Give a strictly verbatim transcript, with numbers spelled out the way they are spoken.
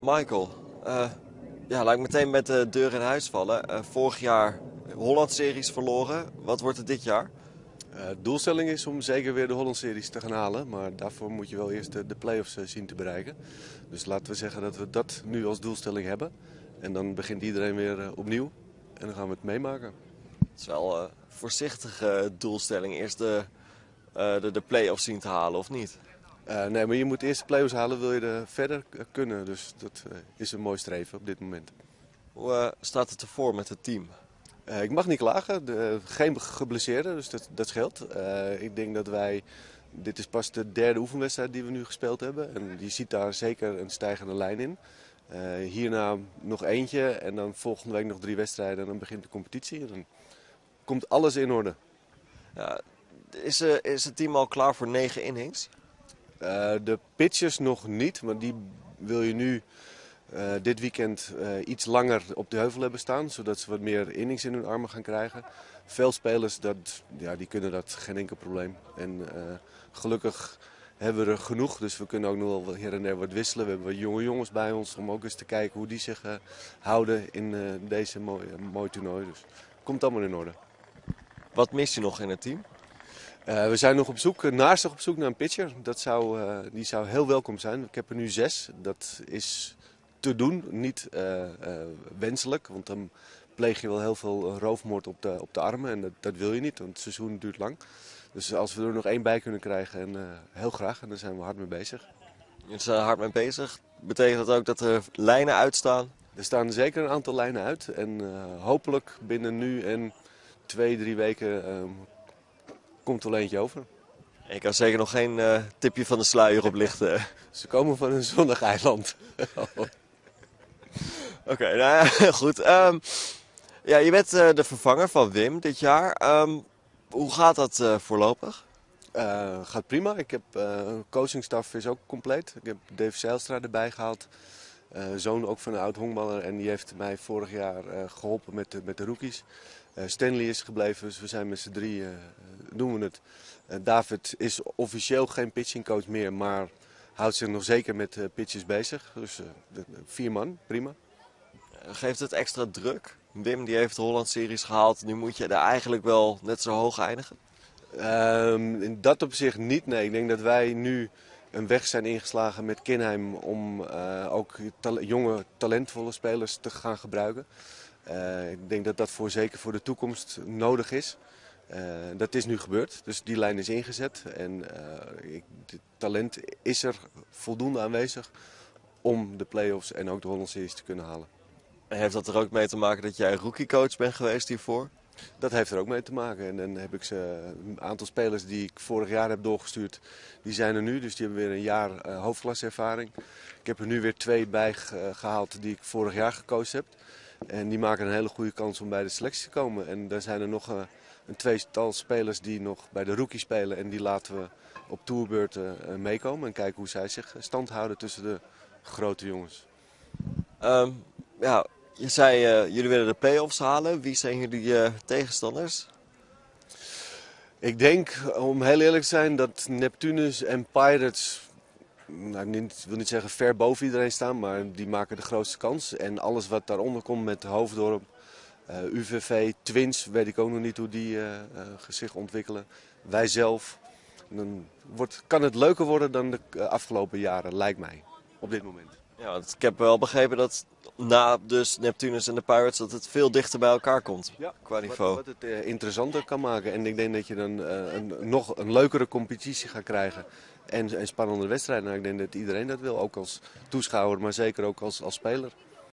Michael, eh, ja, laat ik meteen met de deur in huis vallen. Eh, vorig jaar Holland-series verloren. Wat wordt het dit jaar? Uh, de doelstelling is om zeker weer de Holland-series te gaan halen. Maar daarvoor moet je wel eerst de, de play-offs uh, zien te bereiken. Dus laten we zeggen dat we dat nu als doelstelling hebben. En dan begint iedereen weer uh, opnieuw. En dan gaan we het meemaken. Het is wel een voorzichtige doelstelling. Eerst de, uh, de, de play-offs zien te halen, of niet? Uh, nee, maar je moet eerst de play-offs halen, wil je er verder kunnen. Dus dat uh, is een mooi streven op dit moment. Hoe uh, staat het ervoor met het team? Uh, ik mag niet klagen, de, geen geblesseerden, dus dat, dat scheelt. Uh, ik denk dat wij, dit is pas de derde oefenwedstrijd die we nu gespeeld hebben. En je ziet daar zeker een stijgende lijn in. Uh, hierna nog eentje en dan volgende week nog drie wedstrijden en dan begint de competitie. En dan komt alles in orde. Ja, is, uh, is het team al klaar voor negen innings? Uh, de pitchers nog niet, maar die wil je nu uh, dit weekend uh, iets langer op de heuvel hebben staan. Zodat ze wat meer innings in hun armen gaan krijgen. Veel spelers dat, ja, die kunnen dat geen enkel probleem. En uh, gelukkig hebben we er genoeg, dus we kunnen ook nog wel her en der wat wisselen. We hebben wat jonge jongens bij ons om ook eens te kijken hoe die zich uh, houden in uh, deze mooie, mooie toernooi. Dus komt allemaal in orde. Wat mis je nog in het team? Uh, we zijn nog op zoek, naast op zoek naar een pitcher. Dat zou, uh, die zou heel welkom zijn. Ik heb er nu zes. Dat is te doen, niet uh, uh, wenselijk. Want dan pleeg je wel heel veel roofmoord op de, op de armen. En dat, dat wil je niet, want het seizoen duurt lang. Dus als we er nog één bij kunnen krijgen, en, uh, heel graag. En daar zijn we hard mee bezig. Je zijn er hard mee bezig. Betekent dat ook dat er lijnen uitstaan? Er staan zeker een aantal lijnen uit. En uh, hopelijk binnen nu en twee, drie weken uh, komt er wel eentje over. Ik kan zeker nog geen uh, tipje van de sluier oplichten. Ze komen van een zonnig eiland. Oké, okay, nou ja, goed. Um, ja, je bent uh, de vervanger van Wim dit jaar. Um, hoe gaat dat uh, voorlopig? Uh, gaat prima. Ik heb uh, coachingstaf is ook compleet. Ik heb Dave Zijlstra erbij gehaald. Uh, zoon ook van een oud honkballer. En die heeft mij vorig jaar uh, geholpen met de, met de rookies. Uh, Stanley is gebleven, dus we zijn met z'n drie, uh, doen we het. Uh, David is officieel geen pitchingcoach meer, maar houdt zich nog zeker met uh, pitches bezig. Dus uh, de, de, vier man, prima. Geeft het extra druk? Wim die heeft de Holland-series gehaald, nu moet je daar eigenlijk wel net zo hoog eindigen? Uh, in dat opzicht niet, nee. Ik denk dat wij nu een weg zijn ingeslagen met Kinheim om uh, ook ta- jonge, talentvolle spelers te gaan gebruiken. Uh, ik denk dat dat voor, zeker voor de toekomst nodig is. Uh, dat is nu gebeurd, dus die lijn is ingezet. En uh, ik, het talent is er voldoende aanwezig om de play-offs en ook de Holland Series te kunnen halen. Heeft dat er ook mee te maken dat jij rookiecoach bent geweest hiervoor? Dat heeft er ook mee te maken. En dan heb ik ze, een aantal spelers die ik vorig jaar heb doorgestuurd, die zijn er nu. Dus die hebben weer een jaar uh, hoofdklaservaring. Ik heb er nu weer twee bij gehaald die ik vorig jaar gecoacht heb. En die maken een hele goede kans om bij de selectie te komen. En daar zijn er nog uh, een tweetal spelers die nog bij de rookie spelen. En die laten we op tourbeurten uh, meekomen. En kijken hoe zij zich stand houden tussen de grote jongens. Um, ja, je zei uh, jullie willen de play-offs halen. Wie zijn jullie uh, tegenstanders? Ik denk, om heel eerlijk te zijn, dat Neptunus en Pirates, nou, ik wil niet zeggen ver boven iedereen staan, maar die maken de grootste kans. En alles wat daaronder komt met Hoofddorp, uh, U V V, Twins, weet ik ook nog niet hoe die uh, uh, zich ontwikkelen. Wij zelf. Dan wordt, kan het leuker worden dan de uh, afgelopen jaren, lijkt mij, op dit moment. Ja, want ik heb wel begrepen dat na dus Neptunus en de Pirates dat het veel dichter bij elkaar komt, ja, qua niveau. Wat, wat het uh, interessanter kan maken. En ik denk dat je dan uh, een, nog een leukere competitie gaat krijgen. En, en spannende wedstrijden. Nou, ik denk dat iedereen dat wil, ook als toeschouwer, maar zeker ook als, als speler.